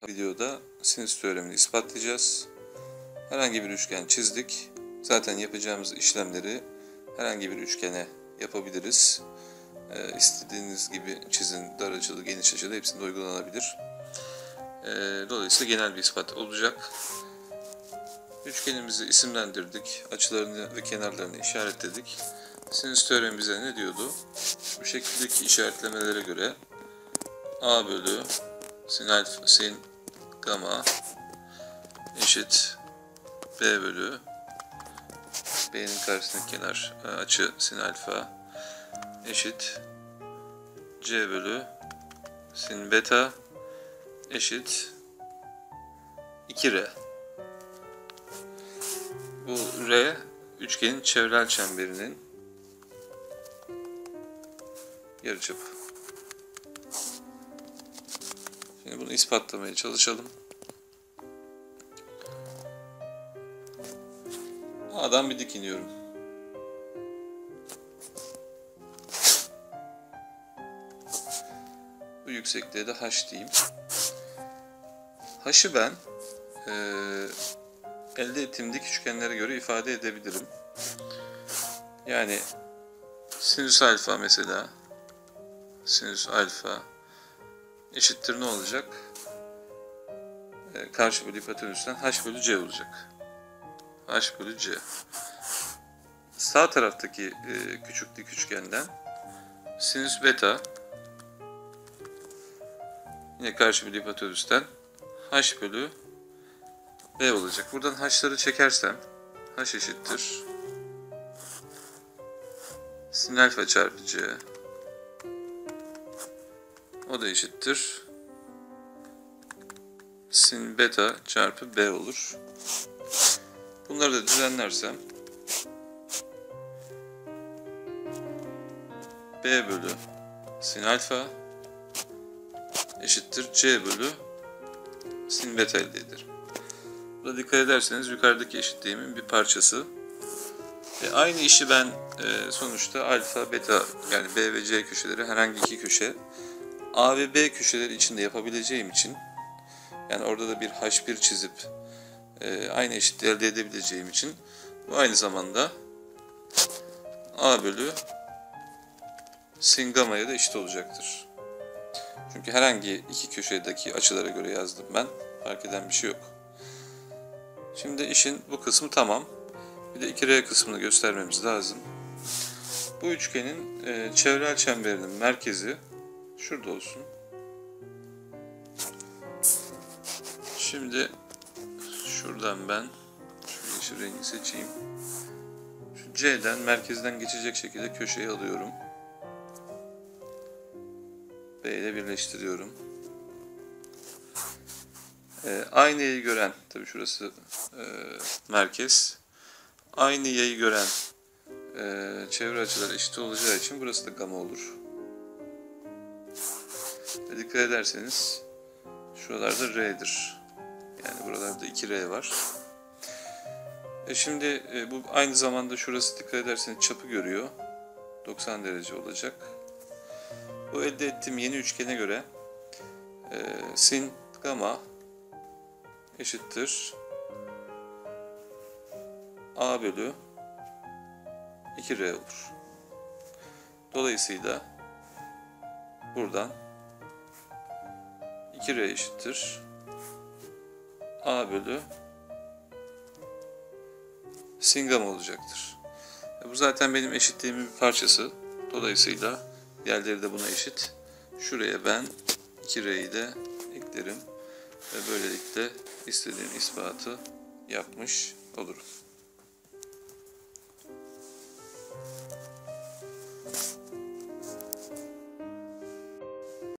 Videoda sinüs teoremini ispatlayacağız. Herhangi bir üçgen çizdik. Zaten yapacağımız işlemleri herhangi bir üçgene yapabiliriz. İstediğiniz gibi çizin, dar açılı, geniş açılı hepsinde uygulanabilir. Dolayısıyla genel bir ispat olacak. Üçgenimizi isimlendirdik. Açılarını ve kenarlarını işaretledik. Sinüs teoremi bize ne diyordu? Bu şekildeki işaretlemelere göre A bölü sin alfa, sin gamma eşit B bölü B'nin karşısındaki kenar açı sin alfa eşit C bölü sin beta eşit 2R. Bu R üçgenin çevrel çemberinin yarıçapı. Şimdi bunu ispatlamaya çalışalım. A'dan bir dik iniyorum. Bu yüksekliğe de H diyeyim. H'ı ben elde ettiğim dik üçgenlere göre ifade edebilirim. Yani sinüs alfa mesela, sinüs alfa eşittir ne olacak? Karşı bölü hipotenüsten H bölü C olacak. H bölü C. Sağ taraftaki küçük dik üçgenden sinüs beta yine karşı bölü hipotenüsten H bölü B olacak. Buradan H'ları çekersem H eşittir sin alfa çarpı C, o da eşittir sin beta çarpı B olur. Bunları da düzenlersem B bölü sin alfa eşittir C bölü sin beta elde ederim. Burada dikkat ederseniz yukarıdaki eşitliğimin bir parçası. Aynı işi ben sonuçta alfa, beta yani B ve C köşeleri herhangi iki köşe A ve B köşeleri içinde yapabileceğim için, yani orada da bir H1 çizip aynı eşitliği elde edebileceğim için bu aynı zamanda A bölü sin gamma'ya da eşit olacaktır. Çünkü herhangi iki köşedeki açılara göre yazdım ben. Fark eden bir şey yok. Şimdi işin bu kısmı tamam. Bir de 2R kısmını göstermemiz lazım. Bu üçgenin çevrel çemberinin merkezi şurada olsun. Şimdi şuradan ben şu yeşil rengi seçeyim. Şu C'den merkezden geçecek şekilde köşeyi alıyorum. B ile birleştiriyorum. Aynı yayı gören, tabii şurası merkez. Aynı yayı gören çevre açıları eşit olacağı için burası da gamma olur. Ve dikkat ederseniz şuralarda R'dir. Yani buralarda 2R var. Şimdi bu aynı zamanda şurası dikkat ederseniz çapı görüyor. 90 derece olacak. Bu elde ettiğim yeni üçgene göre sin gamma eşittir A bölü 2R olur. Dolayısıyla buradan 2R eşittir A bölü sin gamma olacaktır. Bu zaten benim eşitliğimin bir parçası. Dolayısıyla diğerleri de buna eşit. Şuraya ben 2R'yi de eklerim ve böylelikle istediğim ispatı yapmış olurum.